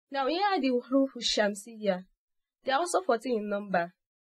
Now here are the huruf shamsiyya. They are also 14 in number.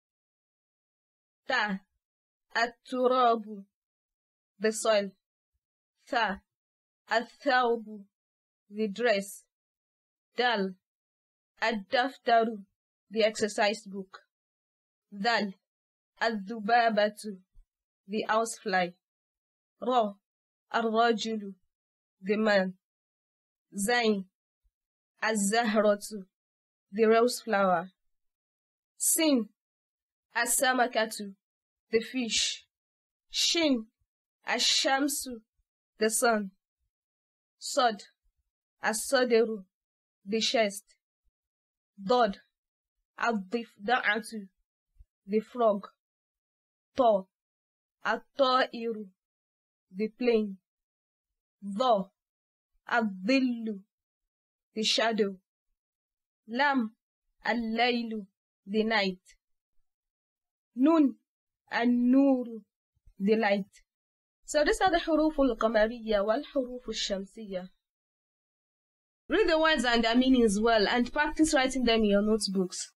Ta, at-turabu, the soil. Tha, at-thawbu, the dress. Dal, ad-daftaru, the exercise book. Dal, ad-dubabatu, the housefly. Ra, ar-rajulu, the man. Zain, az-zahratu, the rose flower. Sin, as-samakatu, the fish. Shin, ash-shamsu, the sun. Sod, as-saderu, the chest. Dod, ad-difda'atu, the frog. Ta, at-ta'iru, the plane. Dha, ad-dhillu, the shadow. Lam, al-laylu, the night. Nun, an-nuru, the light. So these are the huruf al-qamariyya wal huruf al-shamsiyya. Read the words and their meanings well and practice writing them in your notebooks.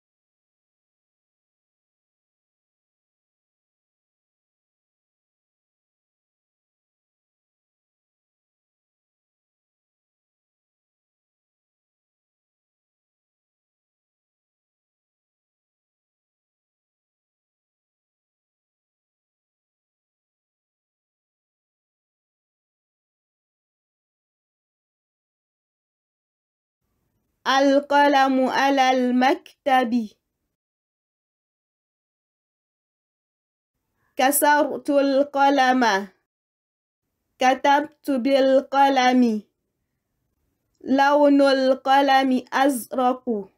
القلم على المكتب. كسرت القلم. كتبت بالقلم. لون القلم أزرق.